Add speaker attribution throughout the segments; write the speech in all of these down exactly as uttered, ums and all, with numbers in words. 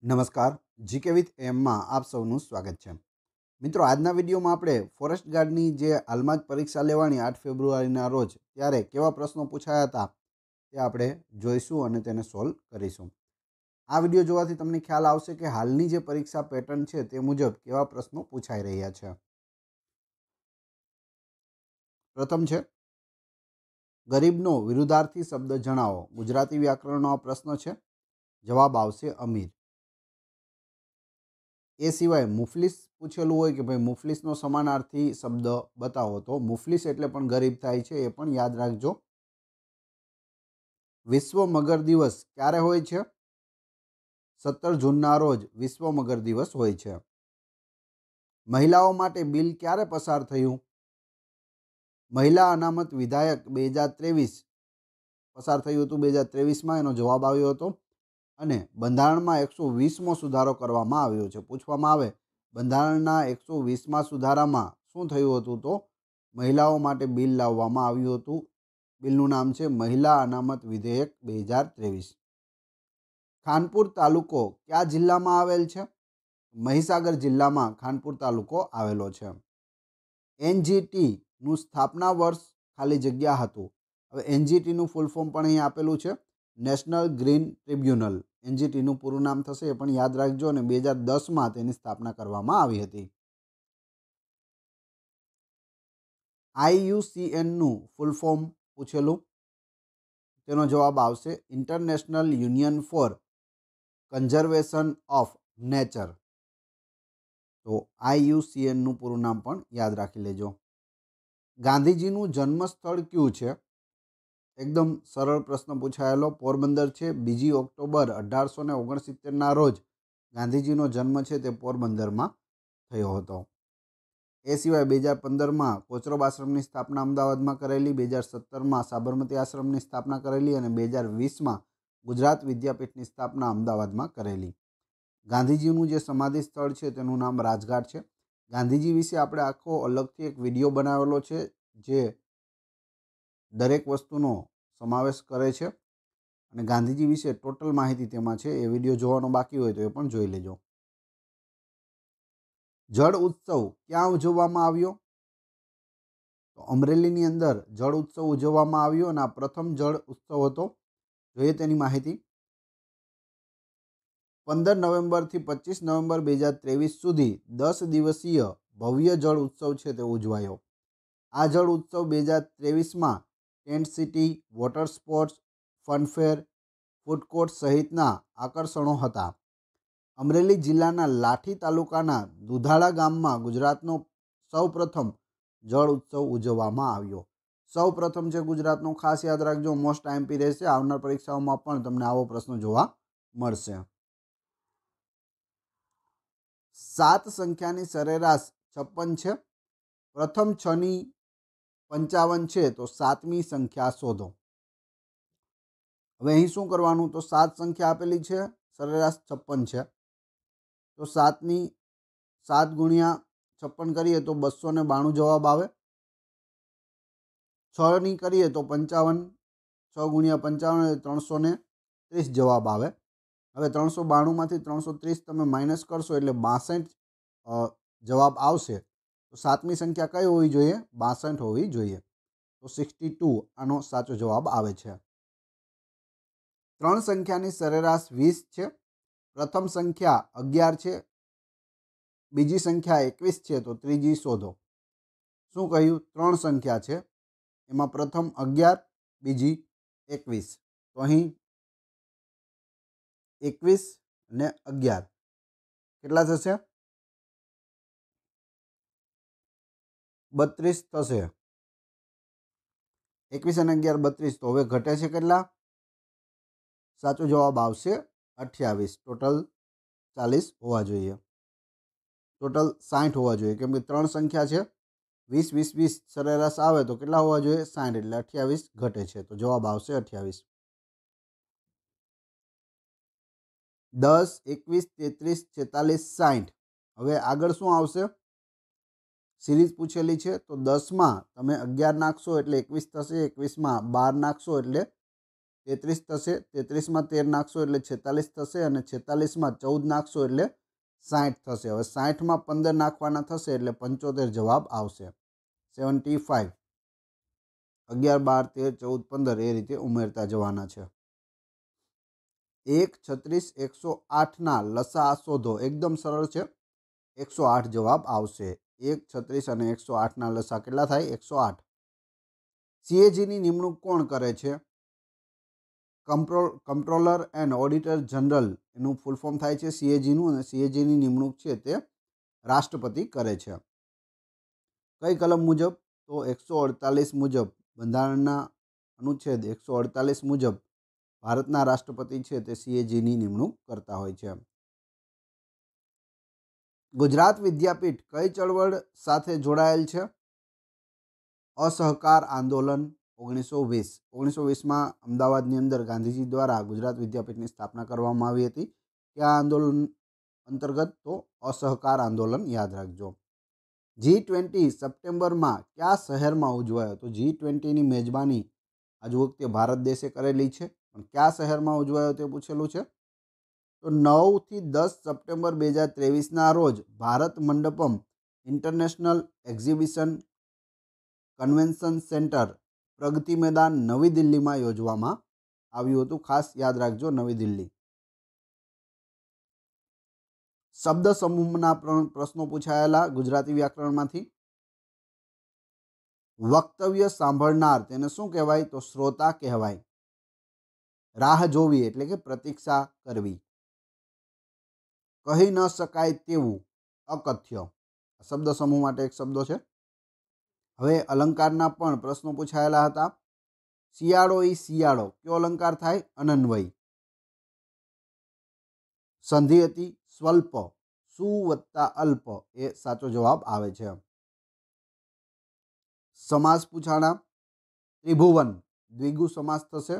Speaker 1: નમસ્કાર, GK with એમમાં આપ સૌનું સ્વાગત છે. મિત્રો, આજના વિડીયોમાં આપણે ફોરેસ્ટ ગાર્ડની જે હાલમાં જ પરીક્ષા લેવાની આઠ ફેબ્રુઆરીના રોજ ત્યારે કેવા પ્રશ્નો પૂછાયા હતા તે આપણે જોઈશું અને તેને સોલ્વ કરીશું. આ વિડીયો જોવાથી તમને ખ્યાલ આવશે કે હાલની જે પરીક્ષા પેટર્ન છે તે મુજબ કેવા પ્રશ્નો પૂછાઈ રહ્યા છે. પ્રથમ છે, ગરીબનો વિરુદ્ધાર્થી શબ્દ જણાવો. ગુજરાતી વ્યાકરણનો આ પ્રશ્ન છે. જવાબ આવશે અમીર. એ સિવાય મુફલિસ પૂછેલું હોય કે ભાઈ મુફલિસનો સમાનાર્થી શબ્દ બતાવો, તો મુફલિસ એટલે પણ ગરીબ થાય છે, એ પણ યાદ રાખજો. વિશ્વ મગર દિવસ ક્યારે હોય છે? સત્તર જૂનના રોજ વિશ્વ મગર દિવસ હોય છે. મહિલાઓ માટે બિલ ક્યારે પસાર થયું? મહિલા અનામત વિધાયક બે હજાર ત્રેવીસ પસાર થયું હતું બે હજાર ત્રેવીસમાં, એનો જવાબ આવ્યો હતો. અને બંધારણમાં એકસો વીસમો સુધારો કરવામાં આવ્યો છે. પૂછવામાં આવે બંધારણના એકસો વીસમાં સુધારામાં શું થયું હતું, તો મહિલાઓ માટે બિલ લાવવામાં આવ્યું હતું. બિલનું નામ છે મહિલા અનામત વિધેયક બે હજાર ત્રેવીસ. ખાનપુર તાલુકો કયા જિલ્લામાં આવેલ છે? મહીસાગર જિલ્લામાં ખાનપુર તાલુકો આવેલો છે. એનજીટીનું સ્થાપના વર્ષ ખાલી જગ્યા હતું. હવે એનજીટીનું ફૂલ ફોર્મ પણ અહીં આપેલું છે, નેશનલ ગ્રીન ટ્રિબ્યુનલ. એનજીટીનું પૂરું નામ થશે, એ પણ યાદ રાખજો. અને બે હજાર દસમાં તેની સ્થાપના કરવામાં આવી હતી. આઈયુસીએનનું ફૂલ ફોર્મ પૂછેલું, તેનો જવાબ આવશે international union for conservation of nature. તો આઈયુસીએનનું પૂરું નામ પણ યાદ રાખી લેજો. ગાંધીજીનું જન્મસ્થળ કયું છે? એકદમ સરળ પ્રશ્ન પૂછાયેલો. પોરબંદર છે. બીજી ઓક્ટોબર અઢારસો ને ઓગણસિત્તેરના રોજ ગાંધીજીનો જન્મ છે તે પોરબંદરમાં થયો હતો. એ સિવાય બે હજાર પંદરમાં કોચરબ આશ્રમની સ્થાપના અમદાવાદમાં કરેલી, બે હજાર સત્તરમાં સાબરમતી આશ્રમની સ્થાપના કરેલી અને બે હજાર વીસમાં ગુજરાત વિદ્યાપીઠની સ્થાપના અમદાવાદમાં કરેલી. ગાંધીજીનું જે સમાધિ સ્થળ છે તેનું નામ રાજઘાટ છે. ગાંધીજી વિશે આપણે આખો અલગથી એક વિડીયો બનાવેલો છે, જે દરેક વસ્તુનો સમાવેશ કરે છે અને ગાંધીજી વિશે ટોટલ માહિતી તેમાં છે. એ વિડીયો જોવાનો બાકી હોય તો એ પણ જોઈ લેજો. જળ ઉત્સવ ક્યાં ઉજવવામાં આવ્યો? તો અમરેલીની અંદર જળ ઉત્સવ ઉજવવામાં આવ્યો અને આ પ્રથમ જળ ઉત્સવ હતો. જોઈએ તેની માહિતી. પંદર નવેમ્બરથી પચીસ નવેમ્બર બે હજાર ત્રેવીસ સુધી દસ દિવસીય ભવ્ય જળ ઉત્સવ છે તે ઉજવાયો. આ જળ ઉત્સવ બે હજાર ત્રેવીસમાં tent city, water sports, funfair, food court સહિતના આકર્ષણો હતા. અમરેલી જિલ્લાના લાઠી તાલુકાના દુધાળા ગામમાં ગુજરાતનો સૌ પ્રથમ જળ ઉત્સવ ઉજવવામાં આવ્યો. સૌ પ્રથમ છે ગુજરાતનો, ખાસ યાદ રાખજો. મોસ્ટ આઈએમપી રહેશે. આવનાર પરીક્ષાઓમાં પણ તમને આવો પ્રશ્ન જોવા મળશે. સાત સંખ્યાની સરેરાશ છપ્પન છે. પ્રથમ છની પંચાવન છે, તો સાતમી સંખ્યા શોધો. હવે અહીં શું કરવાનું, તો સાત સંખ્યા આપેલી છે, સરેરાશ છપ્પન છે, તો સાતની સાત ગુણ્યા છપ્પન કરીએ તો બસો ને બાણું જવાબ આવે. છની કરીએ તો પંચાવન, છ ગુણ્યા પંચાવન ત્રણસો ને ત્રીસ જવાબ આવે. હવે ત્રણસો બાણુંમાંથી ત્રણસો ત્રીસ તમે માઇનસ કરશો એટલે બાસઠ જવાબ આવશે. તો સાતમી સંખ્યા કઈ હોવી જોઈએ? બાસઠ હોવી જોઈએ. તો સિક્સટી ટુ આનો સાચો જવાબ આવે છે. ત્રણ સંખ્યાની સરેરાશ વીસ છે. પ્રથમ સંખ્યા અગિયાર છે, બીજી સંખ્યા એકવીસ છે, તો ત્રીજી શોધો. શું કહ્યું? ત્રણ સંખ્યા છે, એમાં પ્રથમ અગિયાર, બીજી એકવીસ. તો અહીં એકવીસ ને અગિયાર કેટલા થશે? બત્રીસ થશે. એકવીસ અને અગિયાર બત્રીસ. તો હવે ઘટે છે કેટલા? સાચો જવાબ આવશે અઠ્યાવીસ. ટોટલ ચાલીસ હોવા જોઈએ, ટોટલ સાઠ હોવા જોઈએ, કેમ કે ત્રણ સંખ્યા છે. વીસ વીસ વીસ સરેરાશ આવે તો કેટલા હોવા જોઈએ? સાઠ, એટલે અઠ્યાવીસ ઘટે છે. તો જવાબ આવશે અઠ્યાવીસ. દસ, એકવીસ, તેત્રીસ, છેતાલીસ, સાઠ. હવે આગળ શું આવશે? સિરીઝ પૂછેલી છે, તો દસમાં તમે અગિયાર નાખશો એટલે એકવીસ થશે. એકવીસમાં બાર નાખશો એટલે તેત્રીસ થશે, તેત્રીસમાં તેર નાખશો એટલે છેતાલીસ થશે અને છેતાલીસમાં ચૌદ નાખશો એટલે સાઠ થશે. હવે સાઠમાં પંદર નાખવાના થશે એટલે પંચોતેર જવાબ આવશે. Seventy five. અગિયાર, બાર, તેર, ચૌદ, પંદર એ રીતે ઉમેરતા જવાના છે. એક, છત્રીસ, એકસો આઠના લસા શોધો. એકદમ સરળ છે. એકસો આઠ જવાબ આવશે. એક, છત્રીસ અને એકસો આઠના લસા કેટલા થાય? એકસો આઠ. સીએજીની નિમણૂક કોણ કરે છે? Control controller and auditor general એનું ફૂલ ફોર્મ થાય છે સીએજીનું, અને સીએજીની નિમણૂક છે તે રાષ્ટ્રપતિ કરે છે. કઈ કલમ મુજબ? તો એકસો અડતાલીસ મુજબ. બંધારણના અનુચ્છેદ એકસો અડતાલીસ મુજબ ભારતના રાષ્ટ્રપતિ છે તે સીએજીની નિમણૂક કરતા હોય છે. ગુજરાત વિદ્યાપીઠ કઈ ચળવળ સાથે જોડાયેલ છે? અસહકાર આંદોલન ઓગણીસો વીસ. ઓગણીસો વીસમાં અમદાવાદની અંદર ગાંધીજી દ્વારા ગુજરાત વિદ્યાપીઠની સ્થાપના કરવામાં આવી હતી. કયા આંદોલન અંતર્ગત? તો અસહકાર આંદોલન. યાદ રાખજો. જી ટ્વેન્ટી સપ્ટેમ્બરમાં કયા શહેરમાં ઉજવાયો? તો જી ટ્વેન્ટીની મેજબાની આજ વખતે ભારત દેશે કરેલી છે, પણ કયા શહેરમાં ઉજવાયો તે પૂછેલું છે. તો નવથી દસ સપ્ટેમ્બર બે હજાર ત્રેવીસના રોજ Bharat Mandapam international exhibition convention centre Pragati Maidan નવી દિલ્હીમાં યોજવામાં આવ્યું હતું. ખાસ યાદ રાખજો, નવી દિલ્હી. શબ્દ સમૂહના પ્રશ્નો પૂછાયેલા ગુજરાતી વ્યાકરણમાંથી. વક્તવ્ય સાંભળનાર તેને શું કહેવાય? તો શ્રોતા કહેવાય. રાહ જોવી એટલે કે પ્રતીક્ષા કરવી. કહી ન શકાય તેવું અકથ્ય શબ્દ સમૂહ માટે એક શબ્દો છે. હવે અલંકારના પણ પ્રશ્નો પૂછાયેલા હતા. શિયાળો ઈ શિયાળો કયો અલંકાર થાય? અનન્વય. સંધિ હતી સ્વલ્પ. સુ વત્તા અલ્પ એ સાચો જવાબ આવે છે. સમાસ પૂછાણા. ત્રિભુવન દ્વિગુ સમાસ થશે.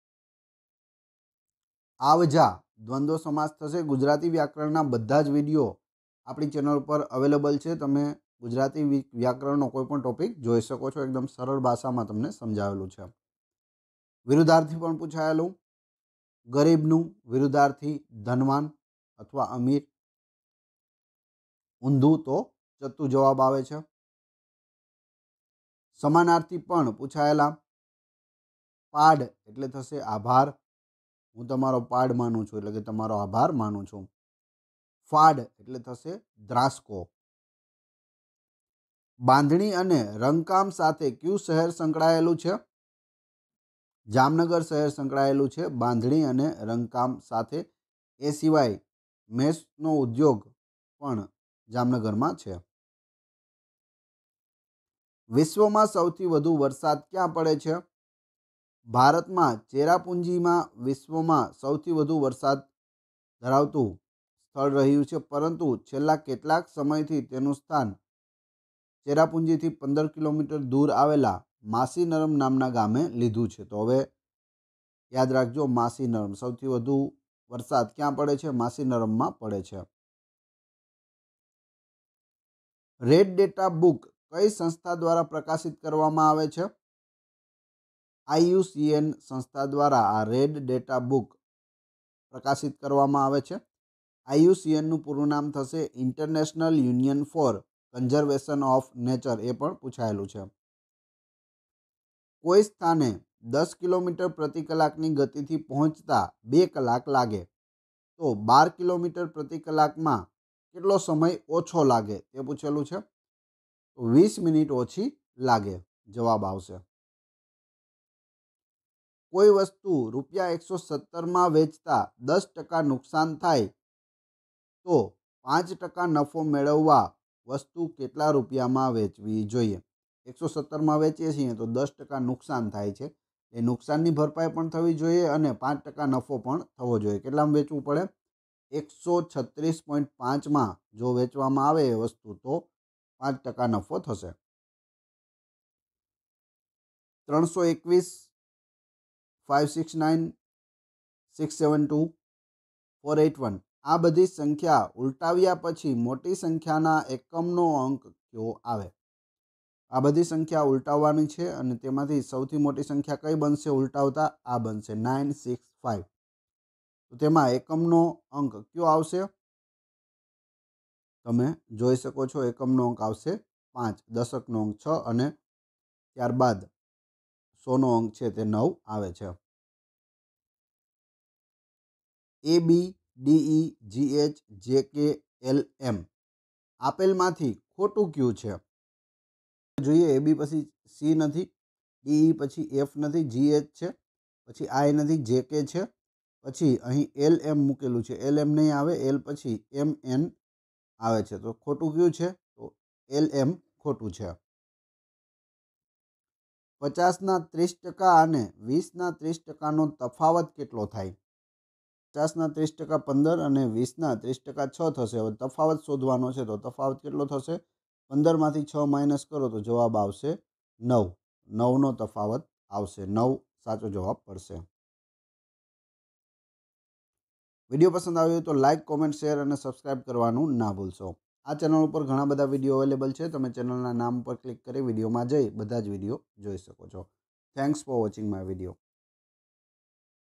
Speaker 1: આવજા દ્વંદ્વ સમાસ થશે. ગુજરાતી વ્યાકરણના બધા જ વિડીયો આપણી ચેનલ પર અવેલેબલ છે. તમે ગુજરાતી વ્યાકરણનો કોઈ પણ ટોપિક જોઈ શકો છો. એકદમ સરળ ભાષામાં તમને સમજાવેલું છે. વિરુદ્ધાર્થી પણ પૂછાયેલું. ગરીબનું વિરુદ્ધાર્થી ધનવાન અથવા અમીર. ઊંધું તો ચત્તુ જવાબ આવે છે. સમાનાર્થી પણ પૂછાયેલા. પાડ એટલે થશે આભાર. હું તમારો પાડ માનું છું એટલે કે તમારો આભાર માનું છું. ફાડ એટલે થશે દ્રાસકો. બાંધણી અને રંગકામ સાથે કયું શહેર સંકળાયેલું છે? જામનગર શહેર સંકળાયેલું છે બાંધણી અને રંગકામ સાથે. એ સિવાય મેસનો ઉદ્યોગ પણ જામનગરમાં છે. વિશ્વમાં સૌથી વધુ વરસાદ ક્યાં પડે છે? ભારતમાં ચેરાપુંજીમાં વિશ્વમાં સૌથી વધુ વરસાદ ધરાવતું સ્થળ રહ્યું છે, પરંતુ છેલ્લા કેટલાક સમયથી તેનું સ્થાન ચેરાપુંજીથી પંદર કિલોમીટર દૂર આવેલા માસીનરમ નામના ગામે લીધું છે. તો હવે યાદ રાખજો, માસીનરમ સૌથી વધુ વરસાદ ક્યાં પડે છે? માસીનરમમાં પડે છે. રેડ ડેટા બુક કઈ સંસ્થા દ્વારા પ્રકાશિત કરવામાં આવે છે? આઈયુસીએન સંસ્થા દ્વારા આ રેડ ડેટા બુક પ્રકાશિત કરવામાં આવે છે. આઈયુસીએનનું પૂરું નામ થશે international union for conservation of nature. એ પણ પૂછાયેલું છે. કોઈ સ્થાને દસ કિલોમીટર પ્રતિ કલાકની ગતિથી પહોંચતા બે કલાક લાગે તો બાર કિલોમીટર પ્રતિ કલાકમાં કેટલો સમય ઓછો લાગે તે પૂછેલું છે. તો વીસ મિનિટ ઓછી લાગે જવાબ આવશે. કોઈ વસ્તુ રૂપિયા એકસો સત્તરમાં વેચતા દસ ટકા નુકસાન થાય તો પાંચ ટકા નફો મેળવવા વસ્તુ કેટલા રૂપિયામાં વેચવી જોઈએ? એકસો સત્તરમાં વેચીએ છીએ તો દસ ટકા નુકસાન થાય છે. એ નુકસાનની ભરપાઈ પણ થવી જોઈએ અને પાંચ ટકા નફો પણ થવો જોઈએ. કેટલામાં વેચવું પડે? એકસો છત્રીસ પોઈન્ટ પાંચમાં જો વેચવામાં આવે એ વસ્તુ તો પાંચ ટકા નફો થશે. ત્રણસો એકવીસ five six nine six seven two four eight one આ બધી સંખ્યા ઉલટાવ્યા પછી મોટી સંખ્યાના એકમનો અંક કયો આવે? આ બધી સંખ્યા ઉલટાવવાની છે અને તેમાંથી સૌથી મોટી સંખ્યા કઈ બનશે ઉલટાવતા? આ બનશે નાઇન સિક્સ ફાઇવ. તો તેમાં એકમનો અંક કયો આવશે? તમે જોઈ શકો છો એકમનો અંક આવશે પાંચ, દશકનો અંક છ અને ત્યારબાદ સોનો અંક છે તે નવ આવે છે. એ બી ડીઈ જીએચ જે કે એલ એમ આપેલમાંથી ખોટું કયું છે? જોઈએ એ બી પછી સી નથી, ડીઈ પછી એફ નથી, જીએચ છે, પછી આઈ નથી, જે કે છે, પછી અહીં એલ એમ મૂકેલું છે, એલ એમ નહીં આવે, એલ પછી એમ એન આવે છે. તો ખોટું કયું છે? તો એલ એમ ખોટું છે. પચાસના ત્રીસ ટકા અને વીસના ત્રીસ ટકાનો તફાવત કેટલો થાય? પચાસના ત્રીસ ટકા પંદર અને વીસના ત્રીસ ટકા છ થશે. હવે તફાવત શોધવાનો છે તો તફાવત કેટલો થશે? પંદરમાંથી છ માઇનસ કરો તો જવાબ આવશે નવ. નવનો તફાવત આવશે. નવ સાચો જવાબ પડશે. વિડીયો પસંદ આવ્યો તો લાઇક, કોમેન્ટ, શેર અને સબસ્ક્રાઇબ કરવાનું ના ભૂલશો. આ ચેનલ ઉપર ઘણા બધા વિડીયો અવેલેબલ છે. તમે ચેનલના નામ પર ક્લિક કરી વિડીયોમાં જઈ બધા જ વિડીયો જોઈ શકો છો. Thanks for watching my video.